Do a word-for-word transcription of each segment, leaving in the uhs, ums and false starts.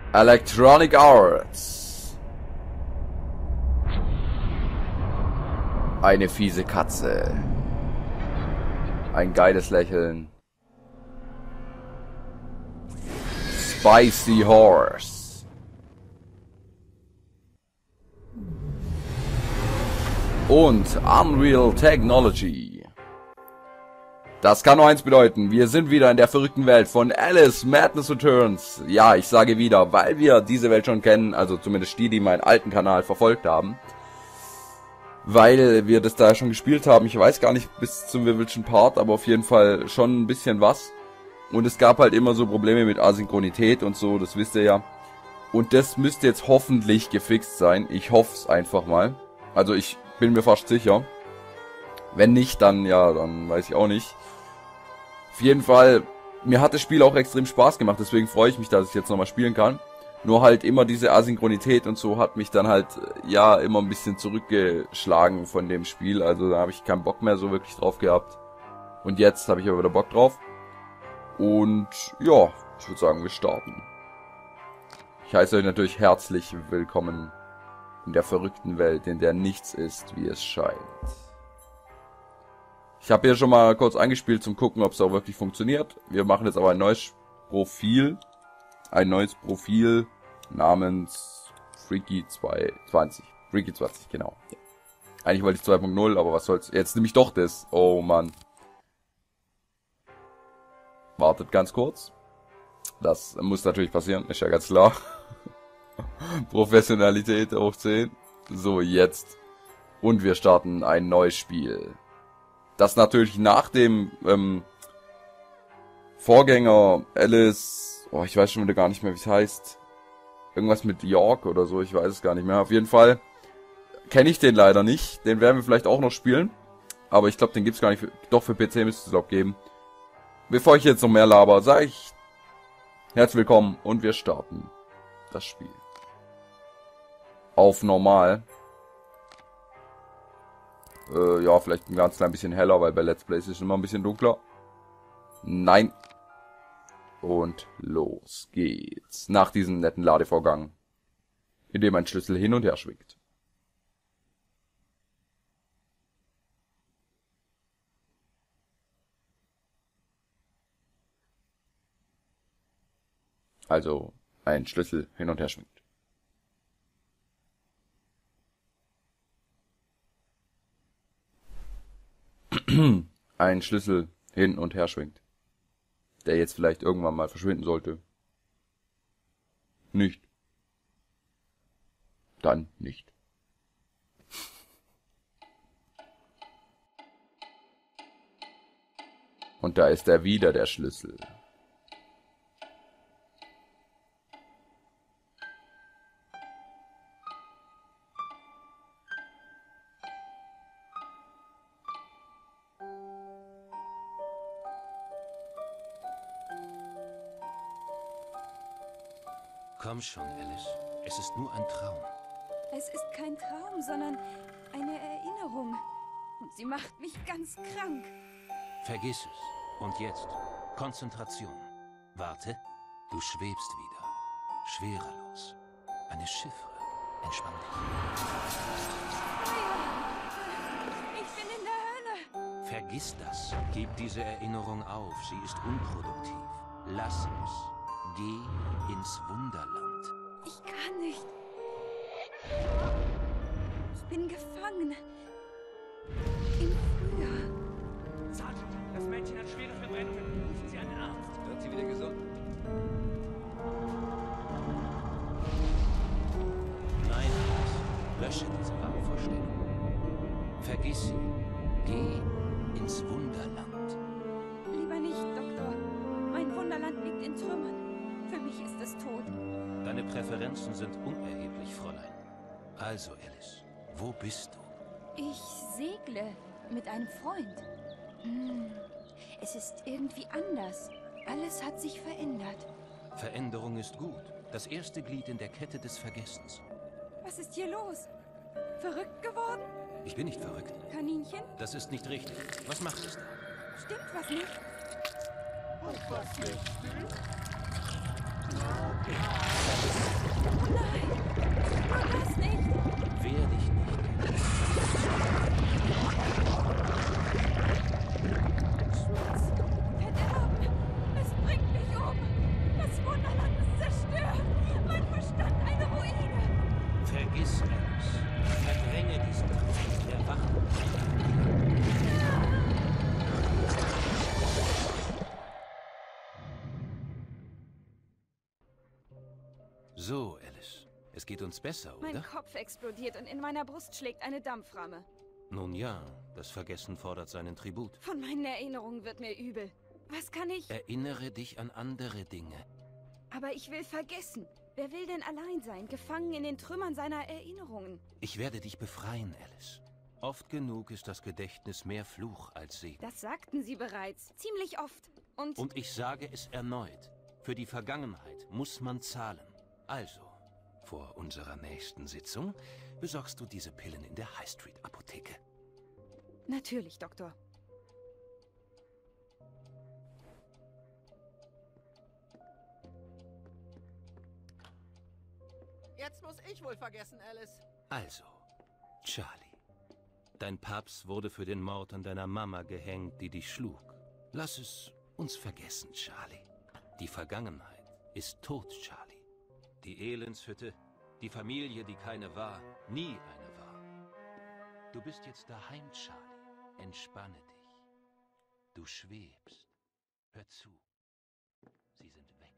Electronic Arts. Eine fiese Katze. Ein geiles Lächeln. Spicy Horse. Und Unreal Technology. Das kann nur eins bedeuten. Wir sind wieder in der verrückten Welt von Alice Madness Returns. Ja, ich sage wieder, weil wir diese Welt schon kennen. Also zumindest die, die meinen alten Kanal verfolgt haben. Weil wir das da schon gespielt haben. Ich weiß gar nicht bis zum wievielten Part, aber auf jeden Fall schon ein bisschen was. Und es gab halt immer so Probleme mit Asynchronität und so, das wisst ihr ja. Und das müsste jetzt hoffentlich gefixt sein. Ich hoffe es einfach mal. Also ich bin mir fast sicher. Wenn nicht, dann ja, dann weiß ich auch nicht. Auf jeden Fall, mir hat das Spiel auch extrem Spaß gemacht, deswegen freue ich mich, dass ich jetzt nochmal spielen kann. Nur halt immer diese Asynchronität und so hat mich dann halt, ja, immer ein bisschen zurückgeschlagen von dem Spiel. Also da habe ich keinen Bock mehr so wirklich drauf gehabt. Und jetzt habe ich aber wieder Bock drauf. Und ja, ich würde sagen, wir starten. Ich heiße euch natürlich herzlich willkommen in der verrückten Welt, in der nichts ist, wie es scheint. Ich habe hier schon mal kurz eingespielt zum gucken, ob es auch wirklich funktioniert. Wir machen jetzt aber ein neues Profil. Ein neues Profil namens Freaky zwanzig. Freaky zwanzig, genau. Ja. Eigentlich wollte ich zwei Punkt null, aber was soll's. Jetzt nehme ich doch das. Oh Mann. Wartet ganz kurz. Das muss natürlich passieren, ist ja ganz klar. Professionalität hoch zehn. So, jetzt. Und wir starten ein neues Spiel. Das natürlich nach dem ähm, Vorgänger Alice... Oh, ich weiß schon wieder gar nicht mehr, wie es heißt. Irgendwas mit York oder so, ich weiß es gar nicht mehr. Auf jeden Fall kenne ich den leider nicht. Den werden wir vielleicht auch noch spielen. Aber ich glaube, den gibt es gar nicht. Für, doch, für P C müsste es, glaube ich, geben. Bevor ich jetzt noch mehr laber, sage ich herzlich willkommen und wir starten das Spiel. Auf normal. Äh, ja, vielleicht ein ganz klein bisschen heller, weil bei Let's Plays ist es immer ein bisschen dunkler. Nein. Und los geht's. Nach diesem netten Ladevorgang, in dem ein Schlüssel hin und her schwingt. Also ein Schlüssel hin und her schwingt. Ein Schlüssel hin und her schwingt. Der jetzt vielleicht irgendwann mal verschwinden sollte. Nicht. Dann nicht. Und da ist er wieder, der Schlüssel. Komm schon, Alice. Es ist nur ein Traum. Es ist kein Traum, sondern eine Erinnerung. Und sie macht mich ganz krank. Vergiss es. Und jetzt Konzentration. Warte, du schwebst wieder. Schwerelos. Eine Chiffre. Entspann dich. Ich bin in der Hölle. Vergiss das. Gib diese Erinnerung auf. Sie ist unproduktiv. Lass es. Geh ins Wunderland. Ich kann nicht. Ich bin gefangen. Im Frühjahr. Sergeant, das Mädchen hat schwere Verbrennungen. Rufen Sie einen Arzt. Wird sie wieder gesund? Nein, Alice. Lösche diese Wahnvorstellung. Vergiss sie. Geh ins Wunderland. Lieber nicht, Doktor. Mein Wunderland liegt in Trümmern. Für mich ist es tot. Deine Präferenzen sind unerheblich, Fräulein. Also, Alice, wo bist du? Ich segle mit einem Freund. Hm. Es ist irgendwie anders. Alles hat sich verändert. Veränderung ist gut. Das erste Glied in der Kette des Vergessens. Was ist hier los? Verrückt geworden? Ich bin nicht verrückt. Kaninchen? Das ist nicht richtig. Was macht es da? Stimmt was nicht? Und was nicht stimmt? So, Alice. Es geht uns besser, oder? Mein Kopf explodiert und in meiner Brust schlägt eine Dampframme. Nun ja, das Vergessen fordert seinen Tribut. Von meinen Erinnerungen wird mir übel. Was kann ich... Erinnere dich an andere Dinge. Aber ich will vergessen. Wer will denn allein sein, gefangen in den Trümmern seiner Erinnerungen? Ich werde dich befreien, Alice. Oft genug ist das Gedächtnis mehr Fluch als Segen. Das sagten Sie bereits. Ziemlich oft. Und... Und ich sage es erneut. Für die Vergangenheit muss man zahlen. Also, vor unserer nächsten Sitzung besorgst du diese Pillen in der High Street Apotheke. Natürlich, Doktor. Jetzt muss ich wohl vergessen, Alice. Also, Charlie. Dein Paps wurde für den Mord an deiner Mama gehängt, die dich schlug. Lass es uns vergessen, Charlie. Die Vergangenheit ist tot, Charlie. Die Elendshütte, die Familie, die keine war, nie eine war. Du bist jetzt daheim, Charlie. Entspanne dich. Du schwebst. Hör zu. Sie sind weg.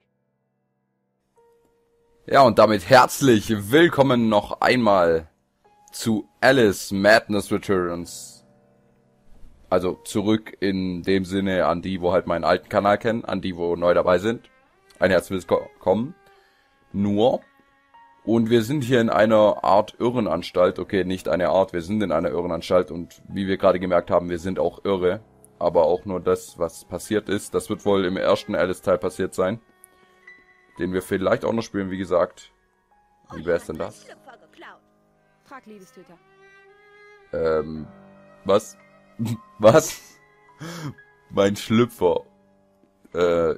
Ja, und damit herzlich willkommen noch einmal zu Alice Madness Returns. Also zurück in dem Sinne an die, wo halt meinen alten Kanal kennen, an die, wo neu dabei sind. Ein herzliches Willkommen. Nur. Und wir sind hier in einer Art Irrenanstalt. Okay, nicht eine Art, wir sind in einer Irrenanstalt. Und wie wir gerade gemerkt haben, wir sind auch irre. Aber auch nur das, was passiert ist. Das wird wohl im ersten Alice-Teil passiert sein. Den wir vielleicht auch noch spielen, wie gesagt. Wie wäre es denn das? Frag Liebestöter. Ähm, was? Was? Mein Schlüpfer. Äh,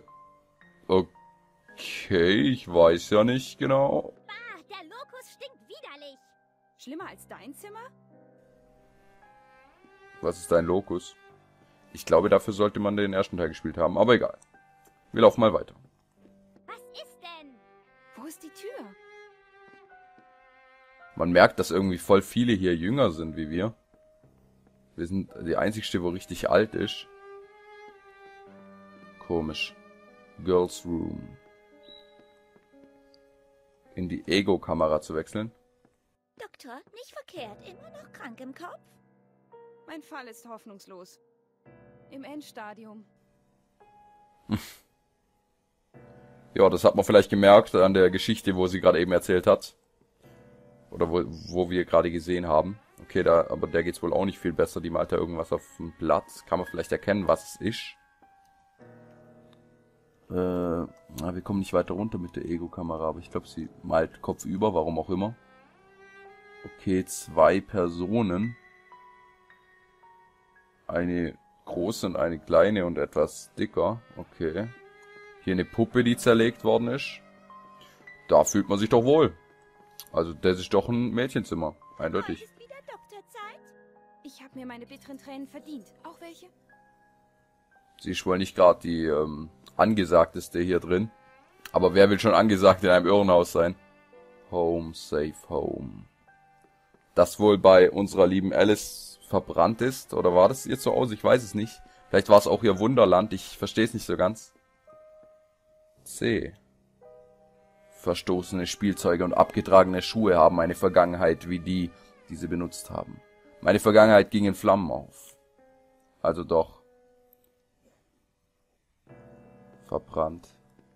okay, ich weiß ja nicht genau. Bah, der Lokus stinkt widerlich. Schlimmer als dein Zimmer? Was ist ein Lokus? Ich glaube, dafür sollte man den ersten Teil gespielt haben, aber egal. Wir laufen mal weiter. Was ist denn? Wo ist die Tür? Man merkt, dass irgendwie voll viele hier jünger sind wie wir. Wir sind die einzigste, wo richtig alt ist. Komisch. Girls Room. In die Ego-Kamera zu wechseln. Doktor, nicht verkehrt. Immer noch krank im Kopf? Mein Fall ist hoffnungslos. Im Endstadium. Ja, das hat man vielleicht gemerkt an der Geschichte, wo sie gerade eben erzählt hat. Oder wo, wo wir gerade gesehen haben. Okay, da, aber der geht's wohl auch nicht viel besser. Die malt da irgendwas auf dem Blatt. Kann man vielleicht erkennen, was es ist. Äh, na, wir kommen nicht weiter runter mit der Ego-Kamera, aber ich glaube, sie malt kopfüber, warum auch immer. Okay, zwei Personen. Eine große und eine kleine und etwas dicker. Okay. Hier eine Puppe, die zerlegt worden ist. Da fühlt man sich doch wohl. Also, das ist doch ein Mädchenzimmer. Eindeutig. Heute ist wieder Doktorzeit? Ich habe mir meine bitteren Tränen verdient. Auch welche? Sie ist wohl nicht gerade die ähm, angesagteste hier drin. Aber wer will schon angesagt in einem Irrenhaus sein? Home, safe home. Das wohl bei unserer lieben Alice verbrannt ist. Oder war das ihr zu Hause? Ich weiß es nicht. Vielleicht war es auch ihr Wunderland. Ich verstehe es nicht so ganz. C. Verstoßene Spielzeuge und abgetragene Schuhe haben eine Vergangenheit wie die, die sie benutzt haben. Meine Vergangenheit ging in Flammen auf. Also doch. Verbrannt.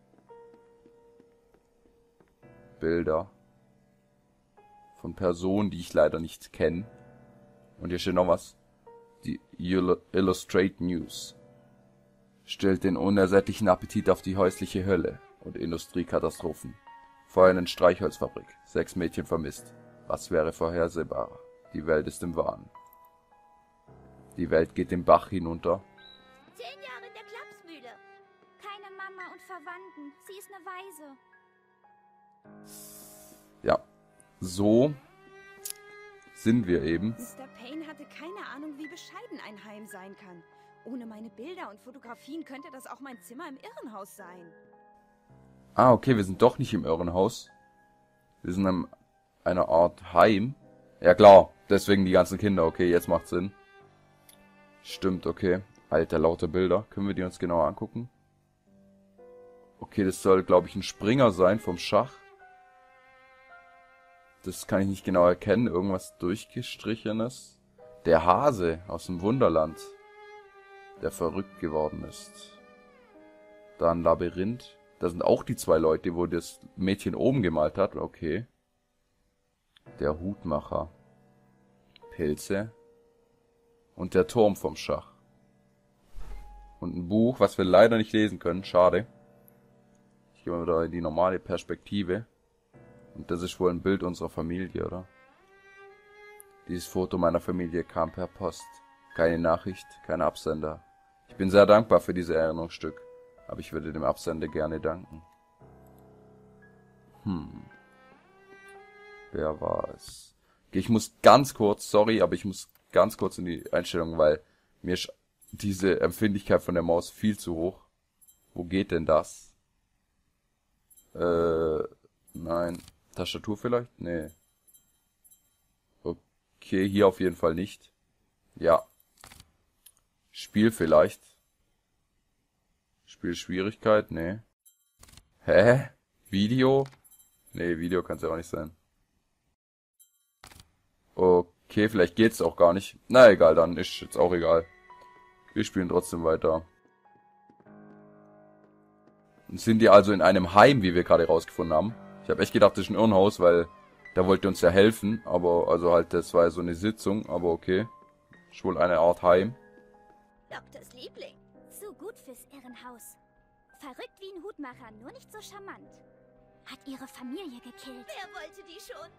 Bilder. Von Personen, die ich leider nicht kenne. Und hier steht noch was. Die Illustrate News. Stellt den unersättlichen Appetit auf die häusliche Hölle und Industriekatastrophen. Feuer in Streichholzfabrik. Sechs Mädchen vermisst. Was wäre vorhersehbarer? Die Welt ist im Wahn. Die Welt geht den Bach hinunter. Zehn Jahre in der Klapsmühle. Keine Mama und Verwandten. Sie ist eine Waise. Ja, so sind wir eben. Mister Payne hatte keine Ahnung, wie bescheiden ein Heim sein kann. Ohne meine Bilder und Fotografien könnte das auch mein Zimmer im Irrenhaus sein. Ah, okay, wir sind doch nicht im Irrenhaus. Wir sind in einer Art Heim. Ja klar, deswegen die ganzen Kinder. Okay, jetzt macht Sinn. Stimmt, okay. Alter, lauter Bilder. Können wir die uns genauer angucken? Okay, das soll, glaube ich, ein Springer sein vom Schach. Das kann ich nicht genau erkennen. Irgendwas durchgestrichenes. Der Hase aus dem Wunderland, der verrückt geworden ist. Dann Labyrinth. Da sind auch die zwei Leute, wo das Mädchen oben gemalt hat. Okay. Der Hutmacher. Pilze. Und der Turm vom Schach. Und ein Buch, was wir leider nicht lesen können. Schade. Ich gehe mal wieder in die normale Perspektive. Und das ist wohl ein Bild unserer Familie, oder? Dieses Foto meiner Familie kam per Post. Keine Nachricht, kein Absender. Ich bin sehr dankbar für dieses Erinnerungsstück. Aber ich würde dem Absender gerne danken. Hm. Wer war es? Okay, ich muss ganz kurz, sorry, aber ich muss ganz kurz in die Einstellung, weil mir ist diese Empfindlichkeit von der Maus viel zu hoch. Wo geht denn das? Äh, nein. Tastatur vielleicht? Nee. Okay, hier auf jeden Fall nicht. Ja. Spiel vielleicht. Spielschwierigkeit? Nee. Hä? Video? Nee, Video kann es ja auch nicht sein. Okay, vielleicht geht's auch gar nicht. Na egal, dann ist jetzt auch egal. Wir spielen trotzdem weiter. Und sind die also in einem Heim, wie wir gerade rausgefunden haben. Ich habe echt gedacht, das ist ein Irrenhaus, weil da wollte uns ja helfen. Aber, also halt, das war ja so eine Sitzung, aber okay. Ist wohl eine Art Heim. Doktors Liebling. So gut fürs Irrenhaus. Verrückt wie ein Hutmacher, nur nicht so charmant. Hat ihre Familie gekillt. Wer wollte die schon?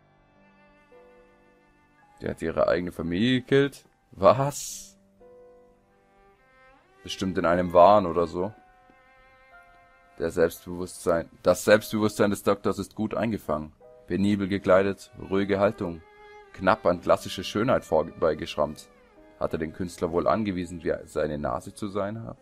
Die hat ihre eigene Familie gekillt? Was? Bestimmt in einem Wahn oder so. Der Selbstbewusstsein. Das Selbstbewusstsein des Doktors ist gut eingefangen. Penibel gekleidet, ruhige Haltung. Knapp an klassische Schönheit vorbeigeschrammt. Hat er den Künstler wohl angewiesen, wie seine Nase zu sein hat?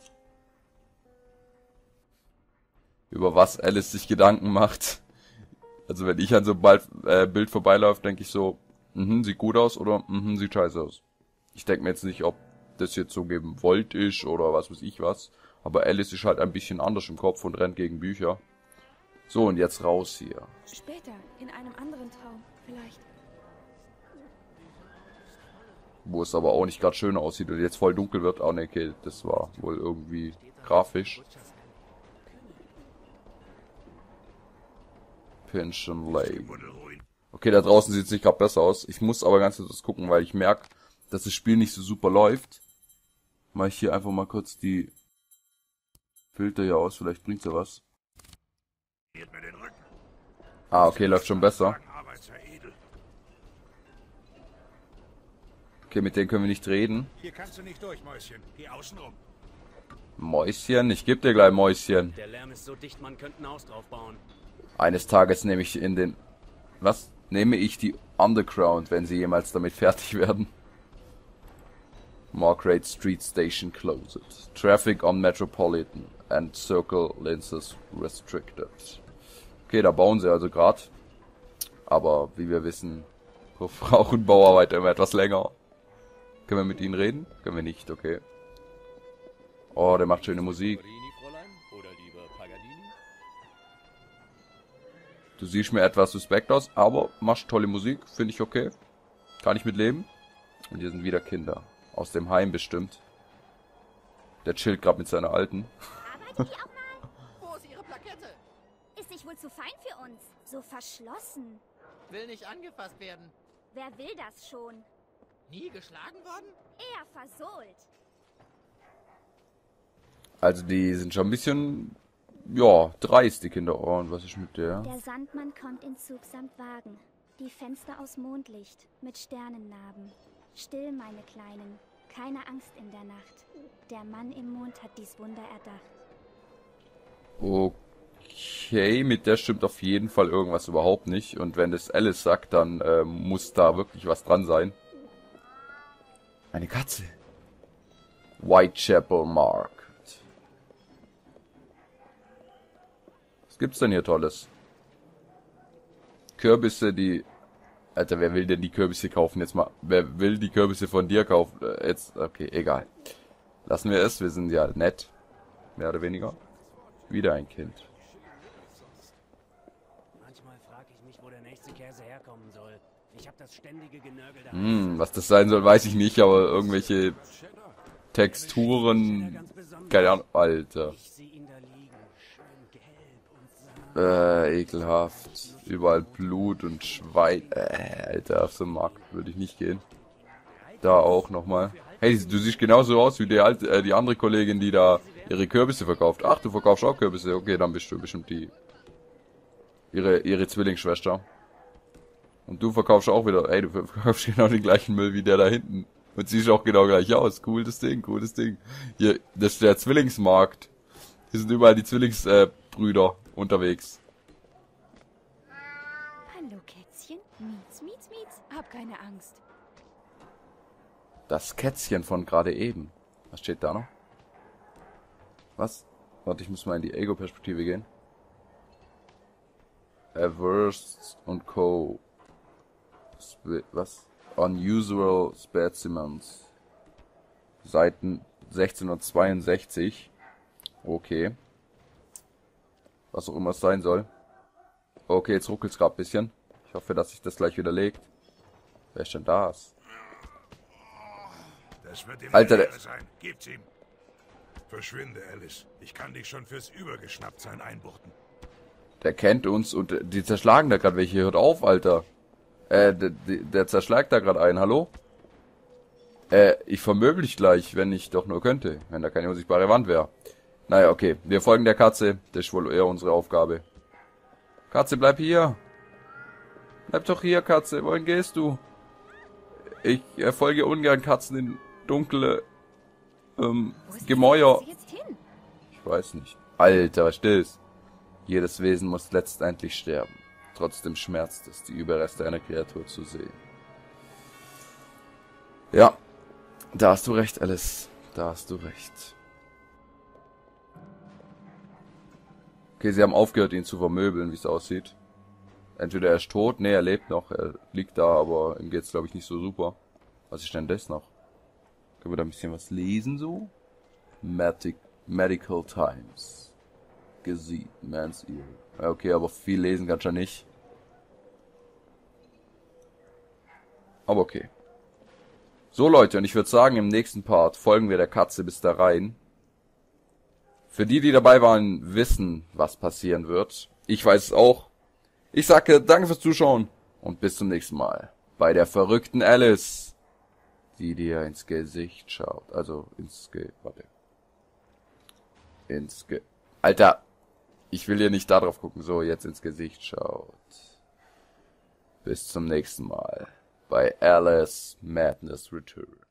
Über was Alice sich Gedanken macht. Also wenn ich an so einem Bald, äh, Bild vorbeiläuft, denke ich so, mhm, sieht gut aus oder mhm, sieht scheiße aus. Ich denke mir jetzt nicht, ob das jetzt so gewollt ist oder was weiß ich was. Aber Alice ist halt ein bisschen anders im Kopf und rennt gegen Bücher. So, und jetzt raus hier. Später, in einem anderen Traum, vielleicht. Wo es aber auch nicht gerade schön aussieht und jetzt voll dunkel wird. Oh ne, okay, das war wohl irgendwie grafisch. Pension Lane. Okay, da draußen sieht es nicht gerade besser aus. Ich muss aber ganz kurz gucken, weil ich merke, dass das Spiel nicht so super läuft. Mach ich hier einfach mal kurz die Filter hier aus, vielleicht bringt's ja was. Ah, okay, läuft schon besser. Okay, mit denen können wir nicht reden. Hier kannst du nicht durch, Mäuschen. Geh außen rum. Mäuschen? Ich geb dir gleich Mäuschen. Der Lärm ist so dicht, man könnte ein Haus drauf bauen. Eines Tages nehme ich in den... Was? Nehme ich die Underground, wenn sie jemals damit fertig werden. Markrate Street Station closed. Traffic on Metropolitan and Circle Lenses restricted. Okay, da bauen sie also gerade. Aber wie wir wissen, brauchen Bauarbeiter immer etwas länger. Können wir mit ihnen reden? Können wir nicht, okay. Oh, der macht schöne Musik. Du siehst mir etwas suspekt aus, aber machst tolle Musik, finde ich okay. Kann ich mit leben. Und hier sind wieder Kinder. Aus dem Heim bestimmt. Der chillt gerade mit seiner Alten. Arbeitet die auch mal? Wo ist ihre Plakette? Ist nicht wohl zu fein für uns. So verschlossen. Will nicht angefasst werden. Wer will das schon? Nie geschlagen worden? Eher versohlt. Also die sind schon ein bisschen, ja, dreist, die Kinder. Oh, und was ist mit der? Der Sandmann kommt in Zug samt Wagen. Die Fenster aus Mondlicht mit Sternennarben. Still, meine Kleinen. Keine Angst in der Nacht. Der Mann im Mond hat dies Wunder erdacht. Okay, mit der stimmt auf jeden Fall irgendwas überhaupt nicht. Und wenn das Alice sagt, dann äh, muss da wirklich was dran sein. Eine Katze. Whitechapel Market. Was gibt's denn hier Tolles? Kürbisse, die... Alter, wer will denn die Kürbisse kaufen? Jetzt mal, wer will die Kürbisse von dir kaufen? Äh, jetzt, okay, egal. Lassen wir es, wir sind ja nett. Mehr oder weniger. Wieder ein Kind. Manchmal frage ich mich, wo der nächste Käse herkommen soll. Ich habe das ständige Genörgel da. Hm, was das sein soll, weiß ich nicht, aber irgendwelche Texturen, keine Ahnung, Alter. Ich sehe ihn da liegen, schön gelb und sanft. Äh, ekelhaft. Überall Blut und Schwein. Äh, Alter, auf so einen Markt würde ich nicht gehen. Da auch nochmal. Hey, du siehst genauso aus wie die alte, äh, die andere Kollegin, die da ihre Kürbisse verkauft. Ach, du verkaufst auch Kürbisse. Okay, dann bist du bestimmt die... Ihre, ihre Zwillingsschwester. Und du verkaufst auch wieder... Ey, du verkaufst genau den gleichen Müll wie der da hinten. Und siehst auch genau gleich aus. Cooles Ding, cooles Ding. Hier, das ist der Zwillingsmarkt. Hier sind überall die Zwillingsbrüder äh, Brüder unterwegs. Hallo, Kätzchen. Mietz, mietz, mietz. Hab keine Angst. Das Kätzchen von gerade eben. Was steht da noch? Was? Warte, ich muss mal in die Ego-Perspektive gehen. Averse und Co. Spe was? Unusual Specimens. Seiten sechzehnhundertzweiundsechzig. Okay. Was auch immer es sein soll. Okay, jetzt ruckelt es gerade ein bisschen. Ich hoffe, dass sich das gleich wieder legt. Wer ist denn das? Das wird ihm Alter, eine der- Ehre sein. Gibt's ihm. Verschwinde, Alice. Ich kann dich schon fürs Übergeschnapptsein einbuchten. Der kennt uns und äh, die zerschlagen da gerade welche. Hört auf, Alter. Äh, der, der zerschlägt da gerade einen. Hallo? Äh, ich vermöbel dich gleich, wenn ich doch nur könnte. Wenn da keine unsichtbare Wand wäre. Naja, okay. Wir folgen der Katze. Das ist wohl eher unsere Aufgabe. Katze, bleib hier. Bleib doch hier, Katze. Wohin gehst du? Ich äh, folge ungern Katzen in dunkle ähm, Wo ist Gemäuer. die Katze jetzt hin? Ich weiß nicht. Alter, was still's? Jedes Wesen muss letztendlich sterben. Trotzdem schmerzt es, die Überreste einer Kreatur zu sehen. Ja, da hast du recht, Alice. Da hast du recht. Okay, sie haben aufgehört, ihn zu vermöbeln, wie es aussieht. Entweder er ist tot, nee, er lebt noch, er liegt da, aber ihm geht's, glaube ich, nicht so super. Was ist denn das noch? Können wir da ein bisschen was lesen, so? Medic Medical Times. Gesied, Man's Ear. Ja, okay, aber viel lesen kann schon nicht. Aber okay. So, Leute, und ich würde sagen, im nächsten Part folgen wir der Katze bis da rein. Für die, die dabei waren, wissen, was passieren wird. Ich weiß es auch. Ich sage danke fürs Zuschauen und bis zum nächsten Mal. Bei der verrückten Alice, die dir ins Gesicht schaut. Also ins Ge... Warte. Ins Ge... Alter, ich will hier nicht da drauf gucken. So, jetzt ins Gesicht schaut. Bis zum nächsten Mal. Bei Alice Madness Return.